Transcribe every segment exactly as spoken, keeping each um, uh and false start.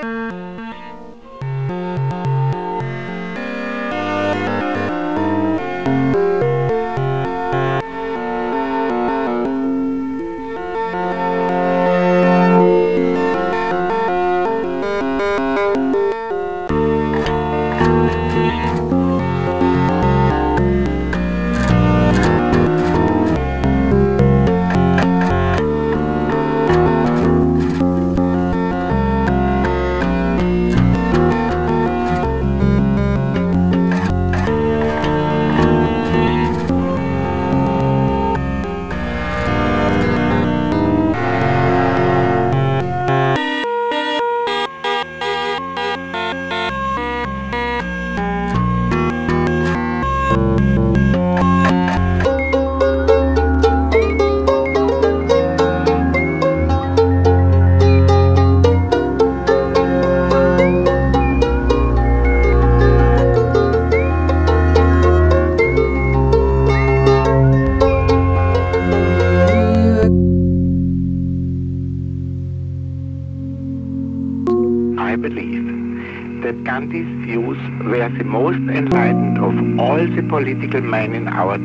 I believe that Gandhi's views were the most enlightened of all the political men in our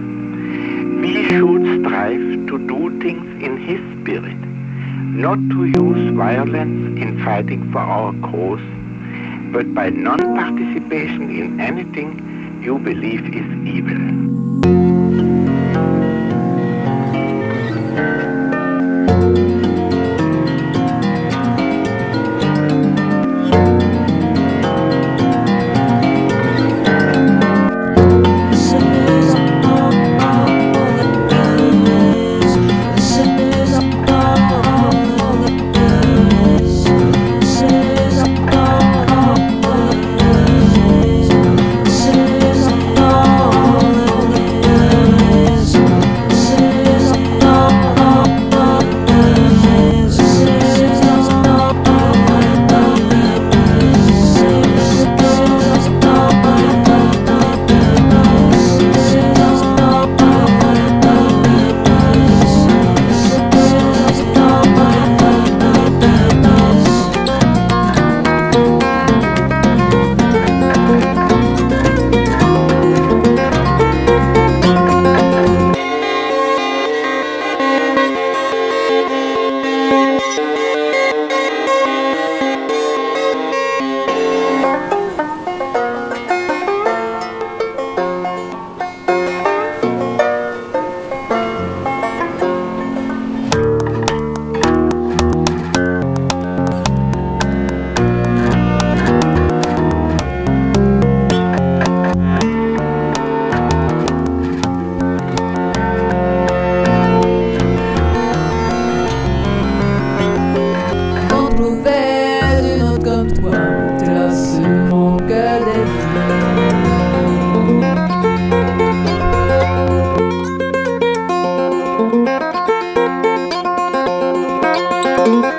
time. We should strive to do things in his spirit, not to use violence in fighting for our cause, but by non-participation in anything you believe is evil. Thank you.